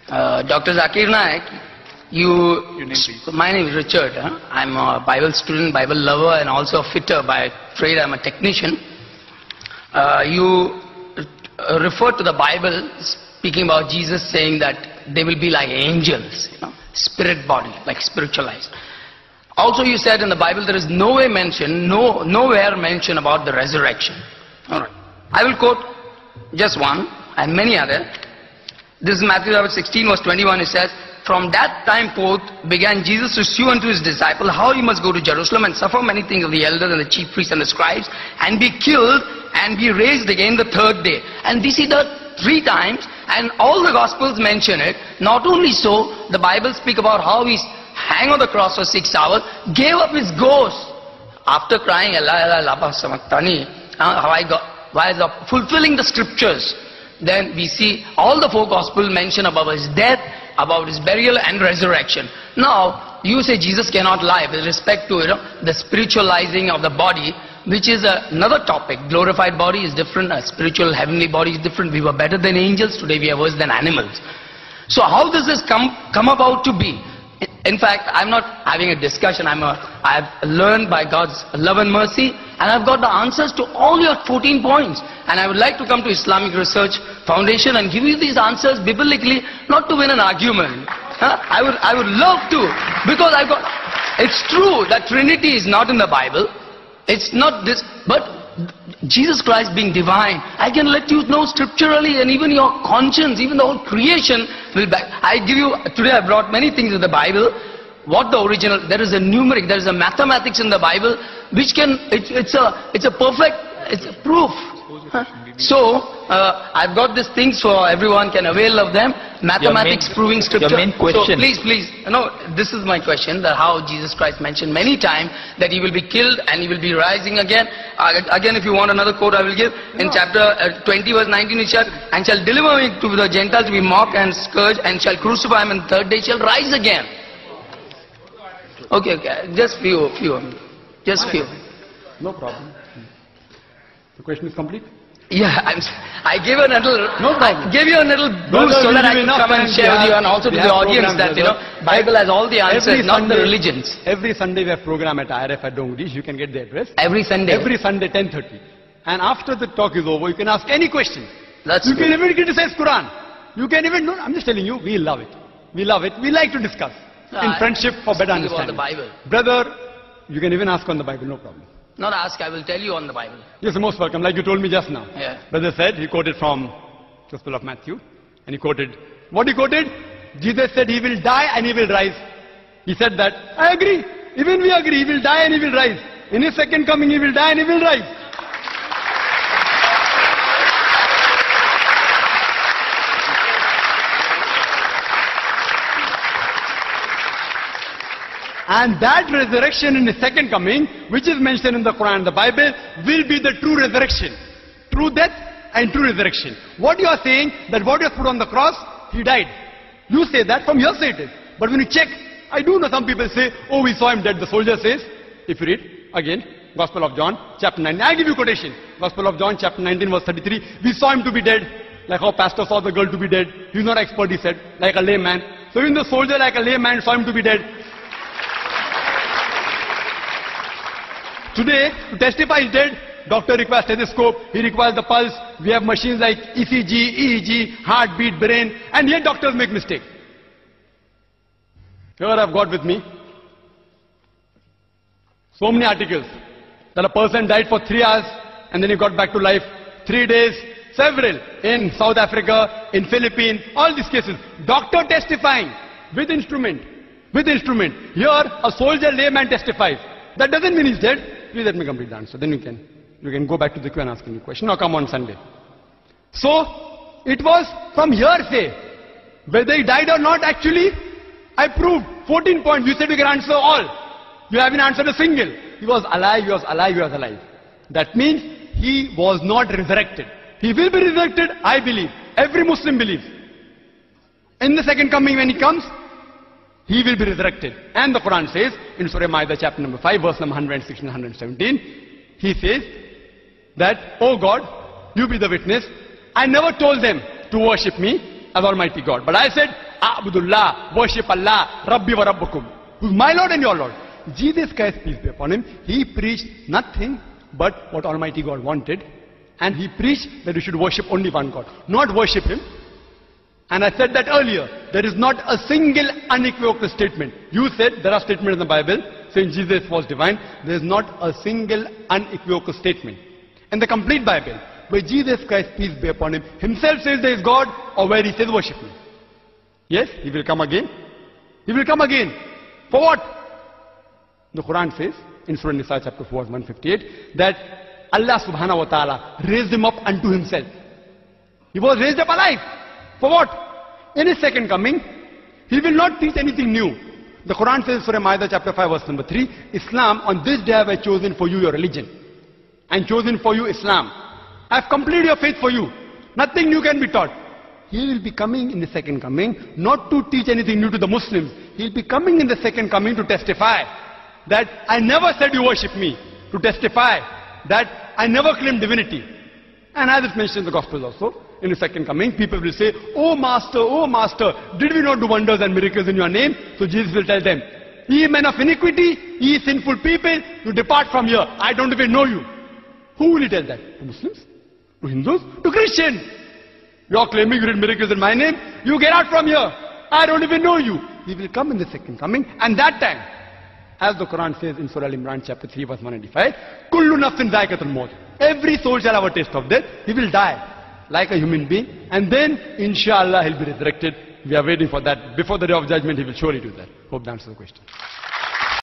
Dr. Zakir Naik, my name is Richard. I'm a Bible student, Bible lover, and also a fitter by trade. I'm a technician. You refer to the Bible speaking about Jesus saying that they will be like angels, spirit body, like spiritualized. Also, you said in the Bible there is nowhere mention about the resurrection. All right. I will quote just one and many other. This is Matthew 16 verse 21. It says, "From that time forth began Jesus to shew unto his disciples how he must go to Jerusalem and suffer many things of the elders and the chief priests and the scribes, and be killed and be raised again the third day." And we see that 3 times, and all the Gospels mention it. Not only so, the Bible speak about how he hang on the cross for 6 hours, gave up his ghost after crying, "Allah, Allah, lama sabachthani," fulfilling the scriptures. Then we see all the 4 Gospels mention about his death, about his burial and resurrection. Now, you say Jesus cannot lie with respect to the spiritualizing of the body, which is another topic. Glorified body is different, a spiritual heavenly body is different. We were better than angels, today we are worse than animals. So how does this come about to be? In fact, I'm not having a discussion. I've learned by God's love and mercy, and I've got the answers to all your 14 points. And I would like to come to Islamic Research Foundation and give you these answers biblically, not to win an argument. I would love to, because it's true that Trinity is not in the Bible. It's not this, but Jesus Christ being divine, I can let you know scripturally, and even your conscience, even the whole creation will back. I give you, today I brought many things in the Bible. What the original, there is a numeric, there is a mathematics in the Bible, which can, it's a perfect, it's a proof. So, I've got these things so everyone can avail of them. Mathematics proving scripture. Your main question. So please, this is my question, that how Jesus Christ mentioned many times that he will be killed and he will be rising again. Again, if you want another quote, I will give. In chapter 20 verse 19, it says, "And shall deliver me to the Gentiles to be mocked and scourged, and shall crucify him, and the third day shall rise again." Okay, just few. No problem. The question is complete? Yeah, I gave you a little boost so that I can come and share with you, and also to the audience that, Bible has all the answers, not the religions. Every Sunday we have program at IRF at Dongrish. You can get the address. Every Sunday? Every Sunday, 10:30. And after the talk is over, you can ask any question. You can even criticize Quran. You can even, I'm just telling you, we love it. We love it. We like to discuss. In friendship for better understanding. About the Bible. Brother, you can even ask on the Bible, no problem. Not ask, I will tell you on the Bible. Yes, most welcome, like you told me just now. Yeah. Brother said, he quoted from Gospel of Matthew, and he quoted, what he quoted? Jesus said he will die and he will rise. He said that, I agree, even we agree, he will die and he will rise. In his second coming he will die and he will rise. And that resurrection in his second coming, which is mentioned in the Quran and the Bible, will be the true resurrection. True death and true resurrection. What you are saying, that what was put on the cross, he died. You say that, from your side it is. But when you check, I do know some people say, oh, we saw him dead. The soldier says, if you read, again, Gospel of John, chapter 9. I give you quotation. Gospel of John, chapter 19, verse 33. We saw him to be dead, like how pastor saw the girl to be dead. He's not expert, he said, like a layman. So even the soldier, like a layman, saw him to be dead. Today, to testify he's dead, doctor requires stethoscope, he requires the pulse, we have machines like ECG, EEG, heartbeat, brain, and yet doctors make mistake. Here I've got with me so many articles that a person died for 3 hours and then he got back to life, 3 days, several, in South Africa, in Philippines, all these cases. Doctor testifying with instrument. Here a soldier layman testifies. That doesn't mean he's dead. Please let me complete the answer. Then you can go back to the queue and ask any question. Now come on Sunday. So, it was from hearsay. Whether he died or not, actually, I proved 14 points. You said you can answer all. You haven't answered a single. He was alive, he was alive, he was alive. That means he was not resurrected. He will be resurrected, I believe. Every Muslim believes. In the second coming when he comes, he will be resurrected. And the Quran says, in Surah Ma'idah chapter number 5, verse number 116 and 117, he says that, oh God, you be the witness, I never told them to worship me as Almighty God. But I said, Abdullah, worship Allah, Rabbi wa Rabbukum, who's my Lord and your Lord. Jesus Christ, peace be upon him, he preached nothing but what Almighty God wanted. And he preached that we should worship only one God, not worship him. And I said that earlier, there is not a single unequivocal statement. You said there are statements in the Bible saying Jesus was divine. There is not a single unequivocal statement in the complete Bible where Jesus Christ, peace be upon him, himself says there is God, or where he says worship me. Yes, he will come again. He will come again. For what? The Quran says in Surah Nisa chapter 4 verse 158 that Allah subhanahu wa ta'ala raised him up unto himself. He was raised up alive. For what? In his second coming, he will not teach anything new. The Quran says, Surah Ma'idah chapter 5 verse number 3, Islam, on this day have I chosen for you your religion. And chosen for you Islam. I have completed your faith for you. Nothing new can be taught. He will be coming in the second coming, not to teach anything new to the Muslims. He will be coming in the second coming to testify that I never said you worship me. To testify that I never claimed divinity. And as it's mentioned in the Gospels also, in the second coming, people will say, oh Master, did we not do wonders and miracles in your name? So Jesus will tell them, ye men of iniquity, ye sinful people, you depart from here. I don't even know you. Who will he tell that? To Muslims? To Hindus? To Christians? You're claiming you did miracles in my name? You get out from here. I don't even know you. He will come in the second coming, and that time, as the Quran says in Surah Al-Imran chapter 3 verse 195, Kullu nafsin zaikatul maut. Every soul shall have a taste of death. He will die like a human being, and then inshallah he'll be resurrected. We are waiting for that. Before the day of judgment he will surely do that. Hope that answers the question.